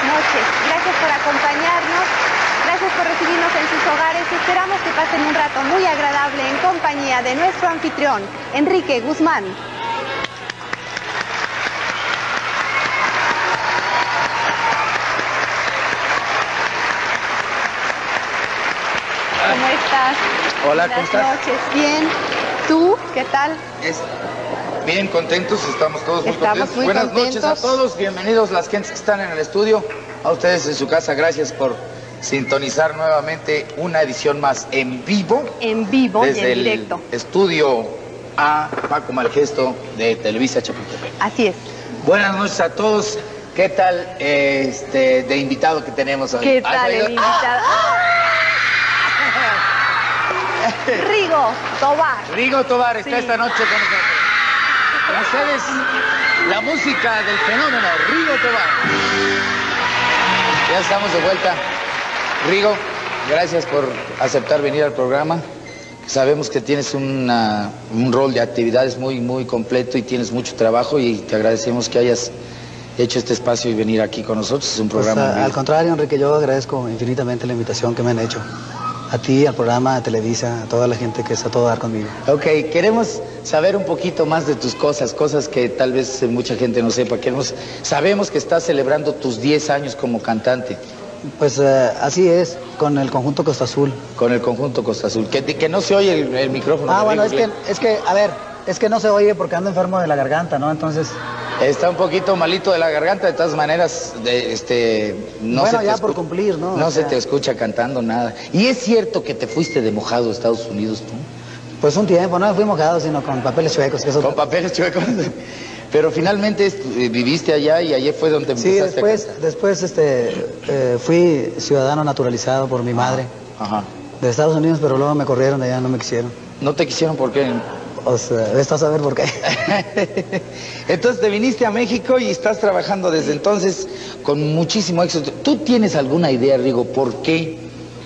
noches. Gracias por acompañarnos, gracias por recibirnos en sus hogares. Esperamos que pasen un rato muy agradable en compañía de nuestro anfitrión, Enrique Guzmán. ¿Cómo estás? Hola, Buenas ¿cómo estás? noches, bien. ¿Tú? ¿Qué tal? Bien contentos, estamos todos muy Estamos contentos. muy Buenas contentos. noches a todos, bienvenidos las gentes que están en el estudio, a ustedes en su casa, gracias por sintonizar nuevamente una edición más en vivo. En vivo y desde en directo. el estudio A, Paco Malgesto de Televisa Chapultepec. Así es. Buenas noches a todos, ¿qué tal de invitado que tenemos hoy? ¿Qué tal el invitado? Rigo Tobar. Rigo Tobar está Sí. esta noche con nosotros. Con ustedes, la música del fenómeno, Rigo Tobar. Ya estamos de vuelta. Rigo, gracias por aceptar venir al programa. Sabemos que tienes un rol de actividades muy completo y tienes mucho trabajo y te agradecemos que hayas hecho este espacio y venir aquí con nosotros. Es un programa Pues, al contrario, Enrique, yo agradezco infinitamente la invitación que me han hecho. A ti, al programa, a Televisa, a toda la gente que está a todo dar conmigo. Ok, queremos saber un poquito más de tus cosas que tal vez mucha gente no sepa. Sabemos que estás celebrando tus 10 años como cantante. Pues así es, con el conjunto Costa Azul. Con el conjunto Costa Azul. Que no se oye el micrófono. Ah, de bueno, Rigo. es que no se oye porque ando enfermo de la garganta, ¿no? Entonces, Está un poquito malito de la garganta, de todas maneras, no bueno, se te ya por cumplir, ¿no? No O se sea, te escucha cantando nada. ¿Y es cierto que te fuiste de mojado a Estados Unidos tú? pues un tiempo, no me fui mojado, sino con papeles chuecos. Que eso... Con papeles chuecos. Pero finalmente viviste allá y allí fue donde Sí, empezaste a cantar. después fui ciudadano naturalizado por mi madre Ajá. de Estados Unidos, pero luego me corrieron de allá, no me quisieron. ¿No te quisieron por qué? O sea, estás a ver por qué. Entonces te viniste a México y estás trabajando desde entonces con muchísimo éxito. ¿Tú tienes alguna idea, Rigo, por qué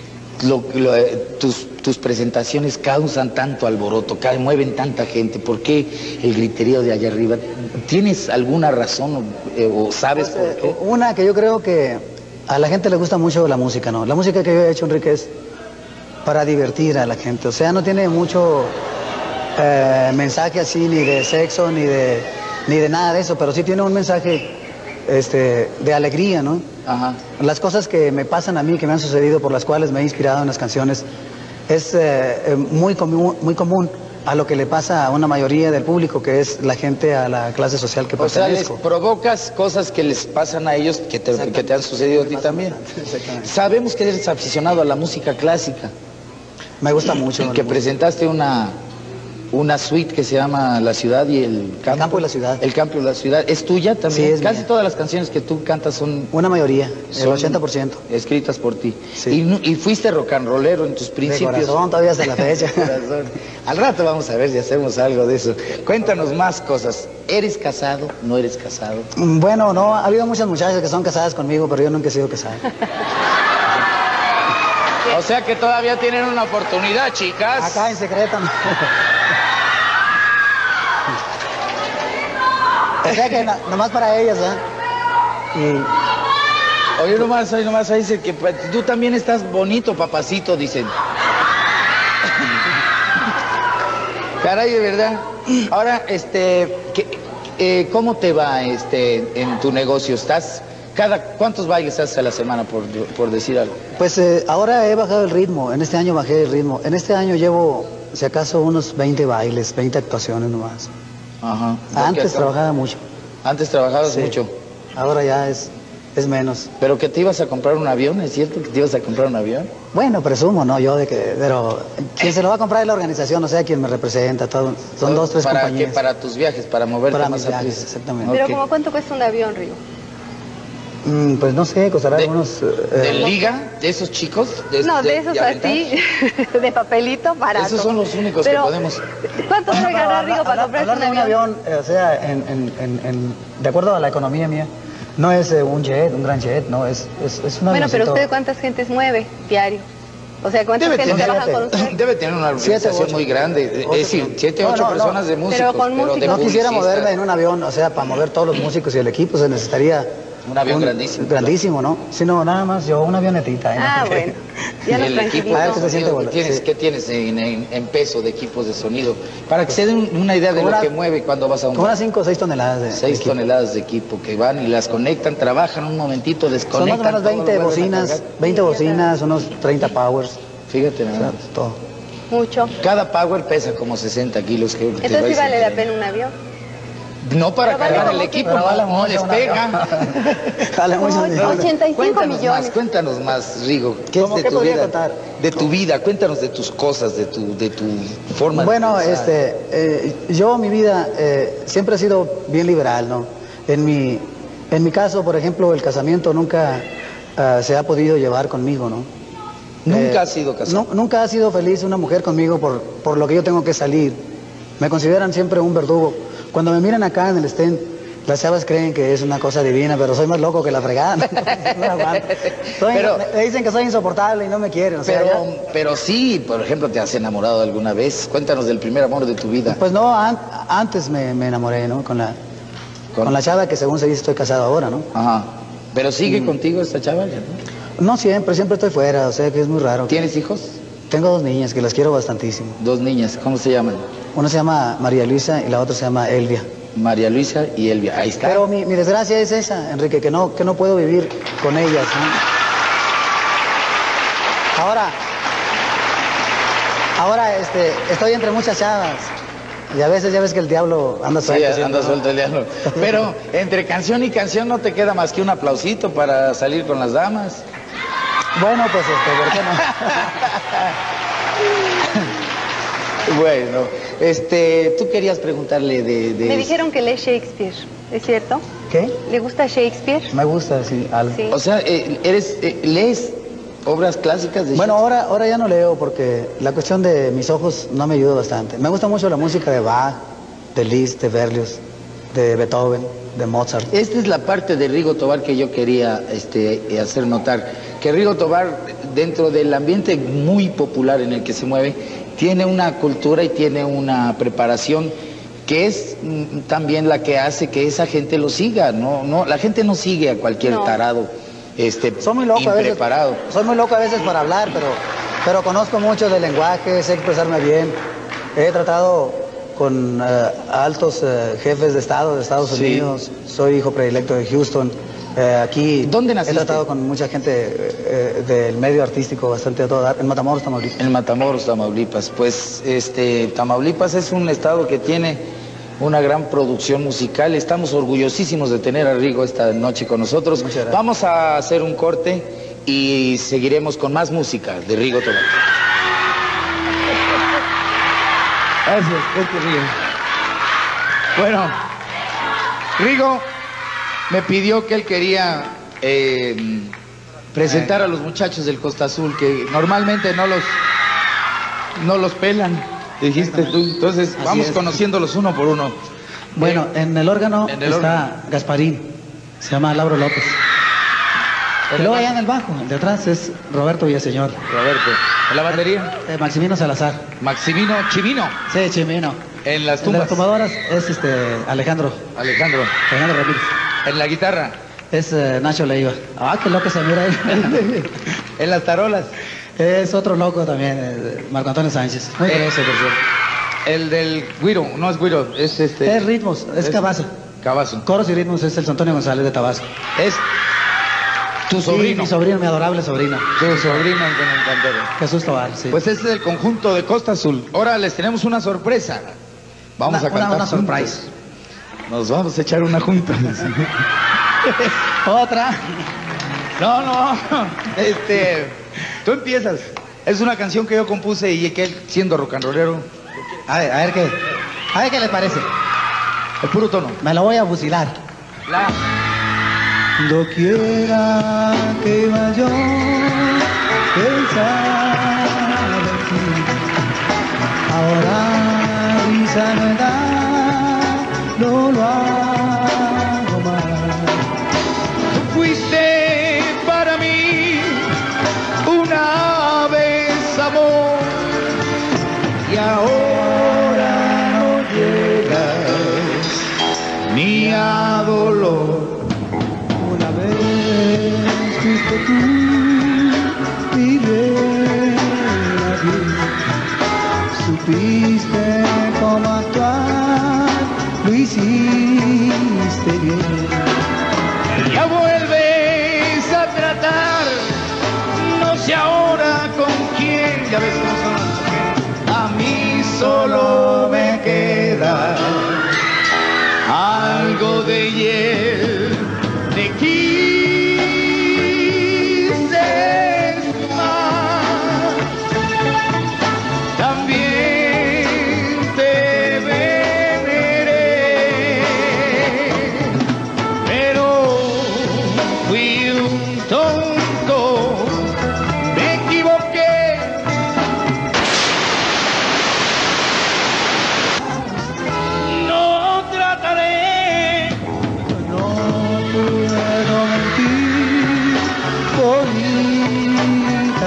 tus presentaciones causan tanto alboroto, mueven tanta gente? ¿Por qué el griterío de allá arriba? ¿Tienes alguna razón o sabes por qué? Una que yo creo que a la gente le gusta mucho la música, ¿no? La música que yo he hecho, Enrique, es para divertir a la gente. O sea, no tiene mucho mensaje así, ni de sexo, ni de nada de eso, pero sí tiene un mensaje de alegría, ¿no? Ajá. Las cosas que me pasan a mí, que me han sucedido, por las cuales me he inspirado en las canciones, es muy común a lo que le pasa a una mayoría del público, que es la gente a la clase social que O sea, les pertenezco. provocas cosas que les pasan a ellos que te han sucedido a ti también. Exactamente. Sabemos que eres aficionado a la música clásica. Me gusta mucho. Que presentaste una suite que se llama La Ciudad y el Campo. El Campo y la Ciudad. El Campo y la Ciudad. ¿Es tuya también? Sí, es Casi mía. todas las canciones que tú cantas son Una mayoría, el son 80%. escritas por ti. Sí. Y fuiste rock and rollero en tus De principios. corazón, todavía hasta la fecha. Corazón. Al rato vamos a ver si hacemos algo de eso. Cuéntanos más cosas. ¿Eres casado? ¿No eres casado? Bueno, no, ha habido muchas muchachas que son casadas conmigo, pero yo nunca he sido casado. O sea que todavía tienen una oportunidad, chicas. Acá en secreto. ¿No? O sea que nomás para ellas, ¿eh? Oye, nomás ahí dice que tú también estás bonito, papacito, dicen. Caray, de verdad. Ahora, ¿cómo te va en tu negocio? ¿Cuántos bailes haces a la semana, por decir algo? Pues ahora he bajado el ritmo, en este año bajé el ritmo. En este año llevo, si acaso, unos 20 bailes, 20 actuaciones nomás. Ajá. Antes trabajaba mucho. Antes trabajabas Sí. mucho. Ahora ya es menos. Pero que te ibas a comprar un avión, ¿es cierto que te ibas a comprar un avión? Bueno, presumo, ¿no? Pero quien se lo va a comprar es la organización, o sea, quien me representa, todo. Son 2, 3 ¿Para compañías. qué? Para tus viajes, para moverte Para más mis viajes, rápido. exactamente. Pero Ok. ¿como cuánto cuesta un avión, Rigo? Pues no sé, costará ¿De algunos... liga? ¿De esos chicos? No, de esos aventar? así, de papelito, barato. Esos son los únicos Pero, que podemos. ¿cuánto debe ganar Rigo para comprarse hablar un de un avión? avión, o sea, de acuerdo a la economía mía, no es un jet, un gran jet, no, es un Bueno, pero avioncito. ¿usted cuántas gentes mueve diario? O sea, ¿cuántas Debe gente tener, trabaja con usted? debe tener una organización muy grande. Es decir, 7, 8 No, personas no. de músicos. Pero con músicos. de No quisiera publicistas. moverme en un avión, o sea, para mover todos los músicos y el equipo se necesitaría Un avión grandísimo. Grandísimo, ¿no? Si no, nada más yo, una avionetita. Ah, bueno. Ya nos el equipo tranquilizó. A ver qué se siente ¿qué volar, tienes, sí. qué tienes en peso de equipos de sonido? Para que se den una idea de Como lo una- que mueve cuando vas a un Como unas 5 o 6 toneladas de 6 equipo. toneladas de equipo que van y las conectan, trabajan un momentito, Son desconectan. más o menos todo, 20 lo vuelven a bocinas, cargar. 20 bocinas, unos 30 powers, Fíjate o nada sea, más. todo. Mucho. Cada power pesa como 60 kilos. Que te Entonces sí vais a vale la entender. pena un avión. No para Pero vale cargar el como equipo, Pero no, vale no mucho les un pega. avión. Vale mucho No, dinero. 85 millones. Cuéntanos más, Rigo. ¿Qué es ¿Cómo de qué tu podría vida? contar? De tu vida, cuéntanos de tus cosas, de tu forma Bueno, de pensar. yo mi vida siempre he sido bien liberal, ¿no? En mi caso, por ejemplo, el casamiento nunca se ha podido llevar conmigo, ¿no? Nunca has sido casado. Nunca ha sido feliz una mujer conmigo por lo que yo tengo que salir. Me consideran siempre un verdugo. Cuando me miran acá en el stand, las chavas creen que es una cosa divina, pero soy más loco que la fregada. No aguanto. Pero- me dicen que soy insoportable y no me quieren. O sea, Pero sí, por ejemplo, ¿te has enamorado alguna vez? Cuéntanos del primer amor de tu vida. pues no, antes me enamoré, ¿no? Con la chava que según se dice estoy casado ahora, ¿no? Ajá. ¿Pero sigue contigo esta chava? ¿Ya no? No siempre estoy fuera, o sea que es muy raro. ¿Tienes hijos? Tengo 2 niñas que las quiero bastantísimo. 2 niñas, ¿cómo se llaman? Una se llama María Luisa y la otra se llama Elvia. María Luisa y Elvia. Ahí está. Pero mi desgracia es esa, Enrique, que no puedo vivir con ellas, ¿no? Ahora estoy entre muchas chavas. Y a veces ya ves que el diablo anda Sí, suelto. anda siempre, ¿no? suelto el diablo. Pero entre canción y canción no te queda más que un aplausito para salir con las damas. Bueno, pues ¿por qué no? Bueno, tú querías preguntarle de... Me dijeron que lee Shakespeare, ¿es cierto? ¿Qué? ¿Le gusta Shakespeare? Me gusta, sí, algo. Sí. O sea, ¿lees obras clásicas de Bueno, Shakespeare? ahora ya no leo porque la cuestión de mis ojos no me ayuda bastante. Me gusta mucho la música de Bach, de Liszt, de Berlioz, de Beethoven, de Mozart. Esta es la parte de Rigo Tobar que yo quería hacer notar. Que Rigo Tobar, dentro del ambiente muy popular en el que se mueve, tiene una cultura y tiene una preparación que es también la que hace que esa gente lo siga. No, la gente no sigue a cualquier No. tarado Soy muy loco a veces. impreparado. Soy muy loco a veces para hablar, pero conozco mucho del lenguaje, sé expresarme bien. He tratado con altos jefes de Estado de Estados Sí. Unidos. Soy hijo predilecto de Houston. Aquí ¿Dónde naciste? he tratado con mucha gente del medio artístico bastante a todo dar. En Matamoros, Tamaulipas. En Matamoros, Tamaulipas. Pues Tamaulipas es un estado que tiene una gran producción musical. Estamos orgullosísimos de tener a Rigo esta noche con nosotros. Muchas gracias. Vamos a hacer un corte y seguiremos con más música de Rigo Tobar. Gracias, Rigo. Bueno, Rigo me pidió que él quería presentar a los muchachos del Costa Azul, que normalmente no los pelan, dijiste tú. Entonces, Así vamos es. conociéndolos uno por uno. Bueno, en el órgano en el está Gasparín, se llama Lauro López. Y luego allá en el bajo, el de atrás es Roberto Villaseñor. Roberto. En la batería, Maximino Salazar. Maximino Chivino. Sí, Chimino. En las El de tumbas, las tumbadoras es Alejandro Alejandro. Ramírez. En la guitarra, Es Nacho Leiva. Ah, qué loco se mira ahí. en las tarolas. Es otro loco también, Marco Antonio Sánchez. Muy grueso, por cierto. El del Guiro, no es Guiro, es Es ritmos, es Cabazo. Cabazo. Coros y ritmos es el Antonio González de Tabasco. Es tu Sí, sobrino. mi sobrino, mi adorable sobrino. Tu sobrino con el cantero. Jesús Tobar, sí. Pues este es el conjunto de Costa Azul. Ahora les tenemos una sorpresa. Vamos a cantar una juntos. surprise. Nos vamos a echar una junta. Otra. No. Tú empiezas. Es una canción que yo compuse y que él, siendo rock and rollero, A ver qué les parece. el puro tono. Me lo voy a fusilar. La. Doquiera que iba yo, pensaba en ti. Ahora risa me da, no lo hago más. Tú fuiste para mí una vez amor y ahora no llegas ni a dolor. Una que tú, mi reina bien, supiste cómo actuar, lo hiciste bien. Ya vuelves a tratar, no sé ahora con quién, ya ves cómo son. A mí solo me queda algo de hiel, te quise más, también te veneré, pero fui un tonto, me equivoqué. No trataré, No puedo mentir, bonita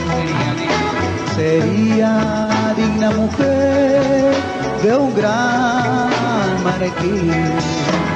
sería digna mujer de un gran marqués.